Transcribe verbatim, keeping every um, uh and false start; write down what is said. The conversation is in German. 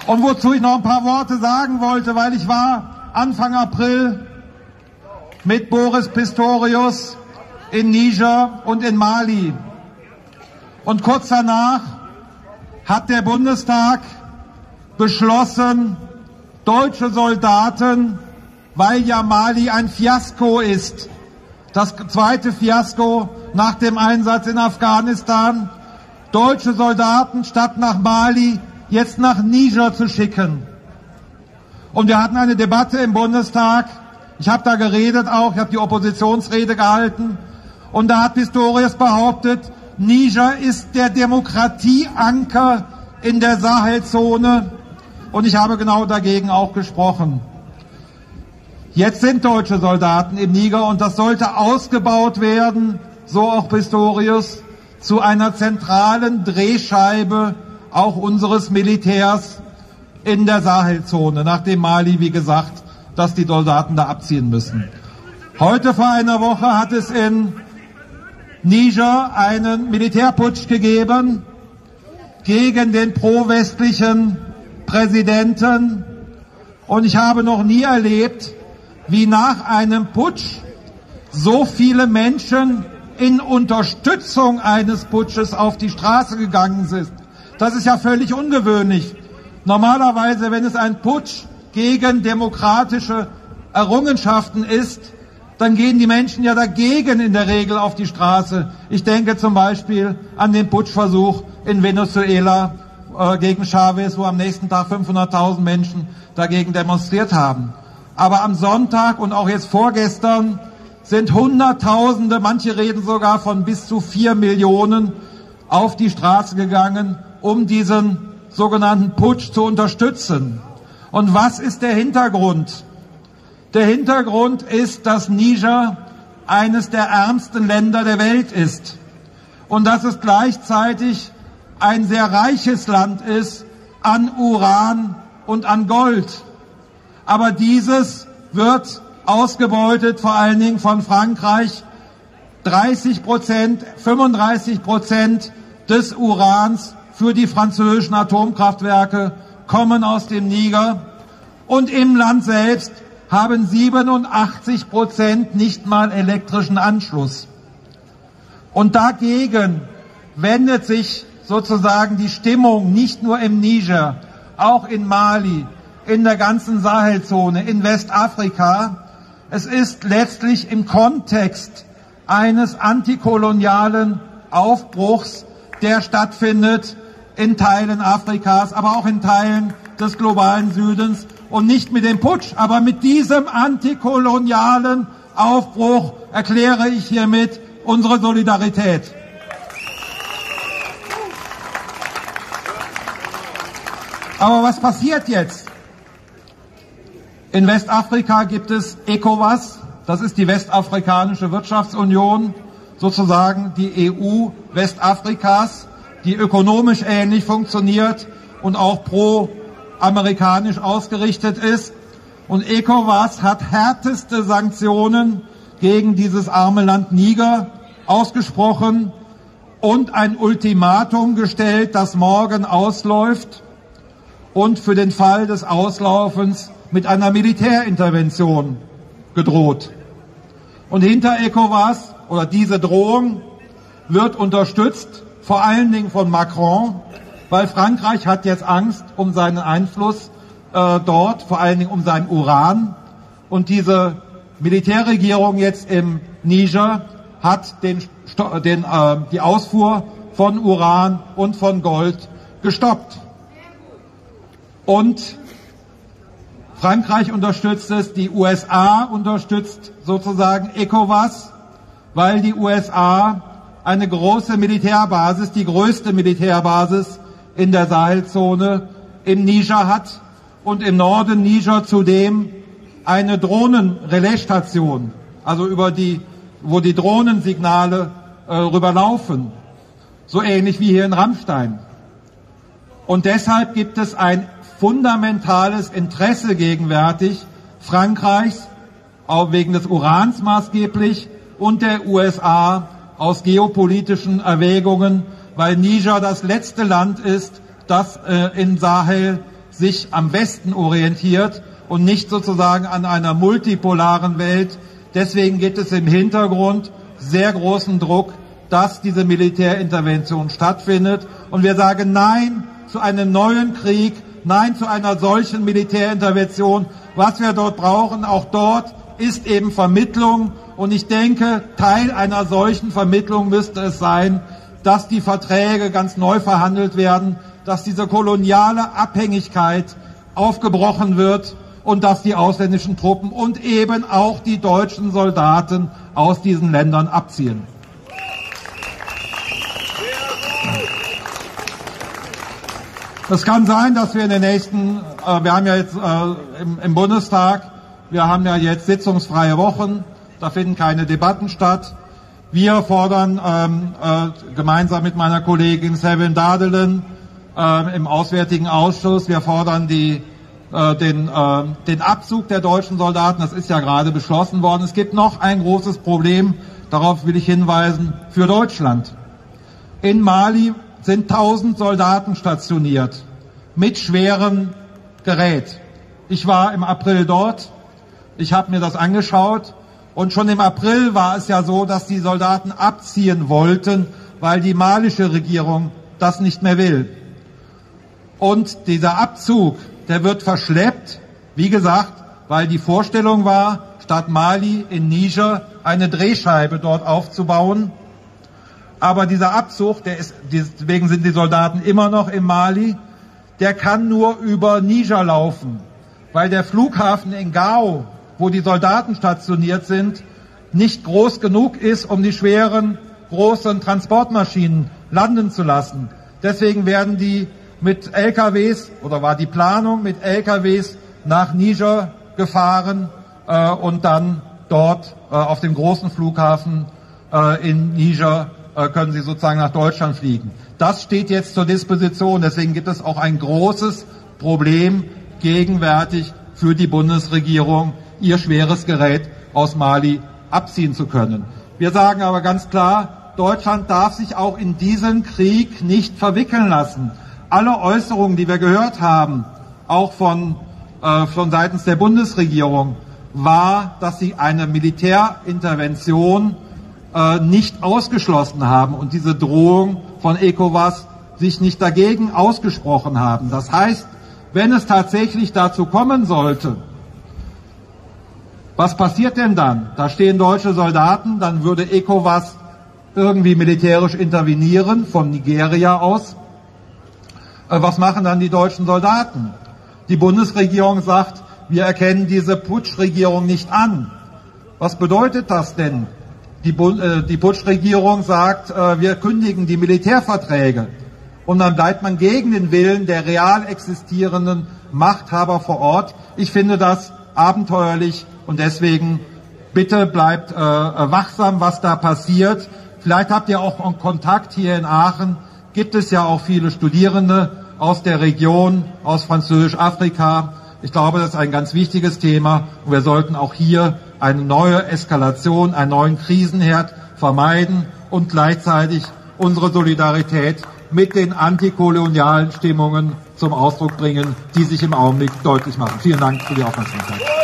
Und wozu ich noch ein paar Worte sagen wollte, weil ich war Anfang April mit Boris Pistorius in Niger und in Mali. Und kurz danach hat der Bundestag beschlossen, deutsche Soldaten, weil ja Mali ein Fiasko ist, das zweite Fiasko nach dem Einsatz in Afghanistan, deutsche Soldaten statt nach Mali jetzt nach Niger zu schicken. Und wir hatten eine Debatte im Bundestag. Ich habe da geredet auch, ich habe die Oppositionsrede gehalten. Und da hat Pistorius behauptet, Niger ist der Demokratieanker in der Sahelzone. Und ich habe genau dagegen auch gesprochen. Jetzt sind deutsche Soldaten im Niger und das sollte ausgebaut werden, so auch Pistorius, zu einer zentralen Drehscheibe auch unseres Militärs in der Sahelzone, nachdem Mali, wie gesagt, dass die Soldaten da abziehen müssen. Heute vor einer Woche hat es in Niger einen Militärputsch gegeben gegen den pro-westlichen Präsidenten. Und ich habe noch nie erlebt, wie nach einem Putsch so viele Menschen in Unterstützung eines Putsches auf die Straße gegangen sind. Das ist ja völlig ungewöhnlich. Normalerweise, wenn es ein Putsch gegen demokratische Errungenschaften ist, dann gehen die Menschen ja dagegen in der Regel auf die Straße. Ich denke zum Beispiel an den Putschversuch in Venezuela äh, gegen Chavez, wo am nächsten Tag fünfhunderttausend Menschen dagegen demonstriert haben. Aber am Sonntag und auch jetzt vorgestern sind Hunderttausende, manche reden sogar von bis zu vier Millionen, auf die Straße gegangen, um diesen sogenannten Putsch zu unterstützen. Und was ist der Hintergrund? Der Hintergrund ist, dass Niger eines der ärmsten Länder der Welt ist und dass es gleichzeitig ein sehr reiches Land ist an Uran und an Gold. Aber dieses wird ausgebeutet vor allen Dingen von Frankreich. dreißig Prozent, fünfunddreißig Prozent des Urans für die französischen Atomkraftwerke kommen aus dem Niger. Und im Land selbst haben siebenundachtzig Prozent nicht mal elektrischen Anschluss. Und dagegen wendet sich sozusagen die Stimmung nicht nur im Niger, auch in Mali, in der ganzen Sahelzone, in Westafrika. Es ist letztlich im Kontext eines antikolonialen Aufbruchs, der stattfindet in Teilen Afrikas, aber auch in Teilen des globalen Südens. Und nicht mit dem Putsch, aber mit diesem antikolonialen Aufbruch erkläre ich hiermit unsere Solidarität. Aber was passiert jetzt? In Westafrika gibt es ECOWAS, das ist die Westafrikanische Wirtschaftsunion, sozusagen die E U Westafrikas, die ökonomisch ähnlich funktioniert und auch pro-amerikanisch ausgerichtet ist. Und ECOWAS hat härteste Sanktionen gegen dieses arme Land Niger ausgesprochen und ein Ultimatum gestellt, das morgen ausläuft und für den Fall des Auslaufens mit einer Militärintervention gedroht. Und hinter ECOWAS oder diese Drohung wird unterstützt vor allen Dingen von Macron, weil Frankreich hat jetzt Angst um seinen Einfluss äh, dort, vor allen Dingen um sein Uran. Und diese Militärregierung jetzt im Niger hat den, den, äh, die Ausfuhr von Uran und von Gold gestoppt. Und Frankreich unterstützt es, die U S A unterstützt sozusagen ECOWAS, weil die U S A eine große Militärbasis, die größte Militärbasis in der Sahelzone im Niger hat und im Norden Niger zudem eine Drohnenrelaisstation, also über die, wo die Drohnensignale äh, rüberlaufen, so ähnlich wie hier in Ramstein. Und deshalb gibt es ein fundamentales Interesse gegenwärtig Frankreichs, auch wegen des Urans maßgeblich, und der U S A aus geopolitischen Erwägungen, weil Niger das letzte Land ist, das äh, in Sahel sich am Westen orientiert und nicht sozusagen an einer multipolaren Welt. Deswegen gibt es im Hintergrund sehr großen Druck, dass diese Militärintervention stattfindet. Und wir sagen Nein zu einem neuen Krieg, Nein zu einer solchen Militärintervention. Was wir dort brauchen, auch dort, ist eben Vermittlung. Und ich denke, Teil einer solchen Vermittlung müsste es sein, dass die Verträge ganz neu verhandelt werden, dass diese koloniale Abhängigkeit aufgebrochen wird und dass die ausländischen Truppen und eben auch die deutschen Soldaten aus diesen Ländern abziehen. Es kann sein, dass wir in den nächsten, äh, wir haben ja jetzt äh, im, im Bundestag, wir haben ja jetzt sitzungsfreie Wochen, da finden keine Debatten statt. Wir fordern ähm, äh, gemeinsam mit meiner Kollegin Sevin Dardelen äh, im Auswärtigen Ausschuss, wir fordern die, äh, den, äh, den Abzug der deutschen Soldaten, das ist ja gerade beschlossen worden. Es gibt noch ein großes Problem, darauf will ich hinweisen, für Deutschland. In Mali sind tausend Soldaten stationiert mit schwerem Gerät. Ich war im April dort, ich habe mir das angeschaut und schon im April war es ja so, dass die Soldaten abziehen wollten, weil die malische Regierung das nicht mehr will. Und dieser Abzug, der wird verschleppt, wie gesagt, weil die Vorstellung war, statt Mali in Niger eine Drehscheibe dort aufzubauen. Aber dieser Abzug, der ist, deswegen sind die Soldaten immer noch in Mali, der kann nur über Niger laufen, weil der Flughafen in Gao, wo die Soldaten stationiert sind, nicht groß genug ist, um die schweren, großen Transportmaschinen landen zu lassen. Deswegen werden die mit L K Ws, oder war die Planung, mit L K Ws nach Niger gefahren äh, und dann dort äh, auf dem großen Flughafen äh, in Niger können sie sozusagen nach Deutschland fliegen. Das steht jetzt zur Disposition. Deswegen gibt es auch ein großes Problem gegenwärtig für die Bundesregierung, ihr schweres Gerät aus Mali abziehen zu können. Wir sagen aber ganz klar, Deutschland darf sich auch in diesen Krieg nicht verwickeln lassen. Alle Äußerungen, die wir gehört haben, auch von, äh, von seitens der Bundesregierung, war, dass sie eine Militärintervention nicht ausgeschlossen haben und diese Drohung von ECOWAS sich nicht dagegen ausgesprochen haben. Das heißt, wenn es tatsächlich dazu kommen sollte, was passiert denn dann? Da stehen deutsche Soldaten, dann würde ECOWAS irgendwie militärisch intervenieren, von Nigeria aus. Was machen dann die deutschen Soldaten? Die Bundesregierung sagt, wir erkennen diese Putschregierung nicht an. Was bedeutet das denn? Die, äh, die Putschregierung sagt, äh, wir kündigen die Militärverträge. Und dann bleibt man gegen den Willen der real existierenden Machthaber vor Ort. Ich finde das abenteuerlich und deswegen bitte bleibt äh, wachsam, was da passiert. Vielleicht habt ihr auch Kontakt hier in Aachen. Gibt es ja auch viele Studierende aus der Region, aus Französisch-Afrika. Ich glaube, das ist ein ganz wichtiges Thema und wir sollten auch hier eine neue Eskalation, einen neuen Krisenherd vermeiden und gleichzeitig unsere Solidarität mit den antikolonialen Stimmungen zum Ausdruck bringen, die sich im Augenblick deutlich machen. Vielen Dank für die Aufmerksamkeit.